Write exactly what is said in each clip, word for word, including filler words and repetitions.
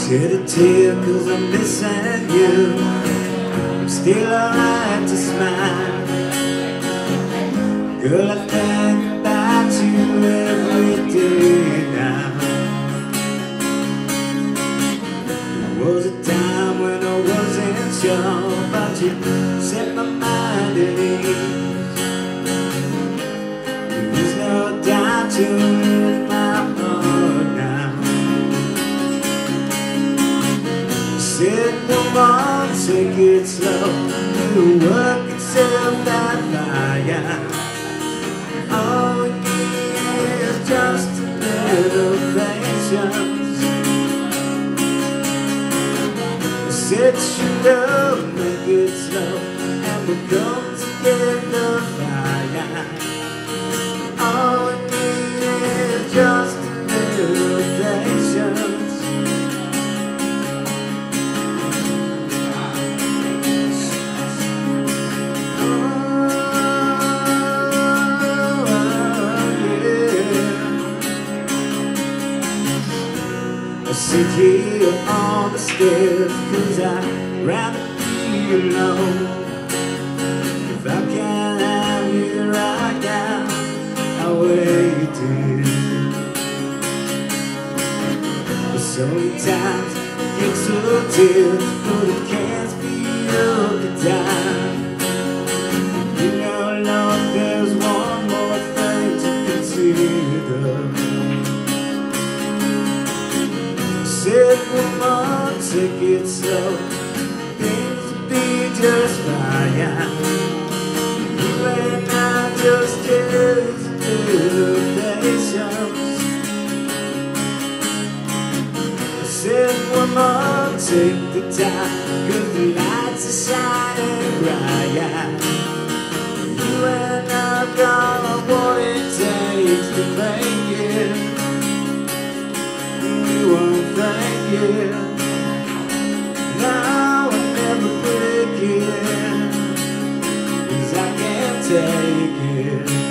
Shed a tear cause I'm missing you. I'm still alright to smile. Girl, I think about you every day now. There was a time when I wasn't sure, but you set my mind at ease. There's no doubt you're in my heart now. You said, come on, take it slow. You work yourself that fire. All we need is just a little patience. You said you love, make it slow, and we'll come together fire. All we need is just a little patience. I sit here on the stairs cause I'd rather be alone. If I can't have you right now, I'll wait till. There's so many times I get so tears, but it can't speed up the time. You know, Lord, there's one more thing to consider. Said, come on, take it slow. Things will be just fine. You and I just just a little patience. I said, come on, take the time, cause the lights are shining bright. You and I got what it takes to make it. We won't thank you. Now I'll never break it, cause I can't take it.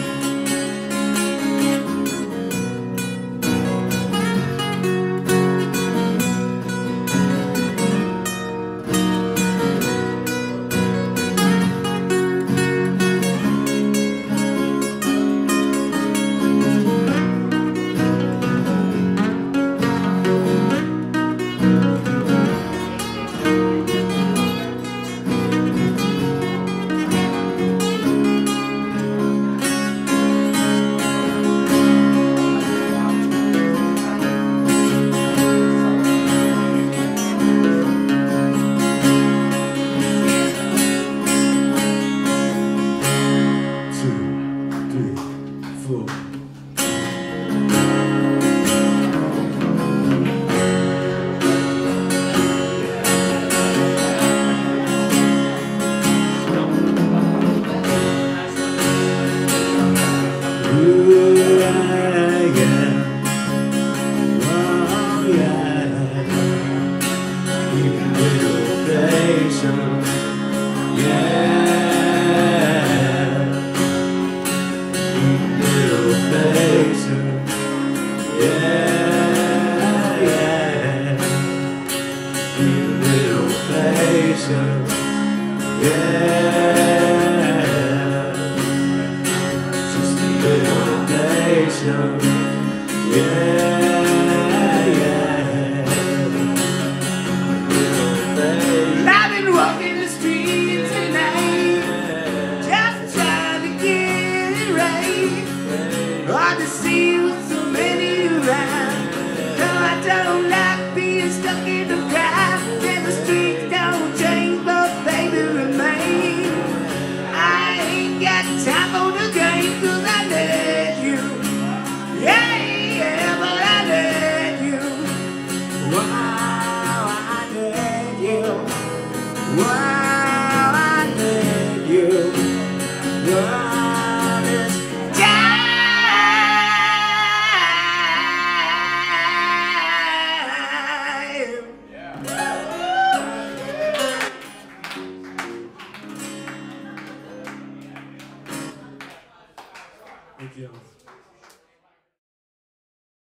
Time for the game.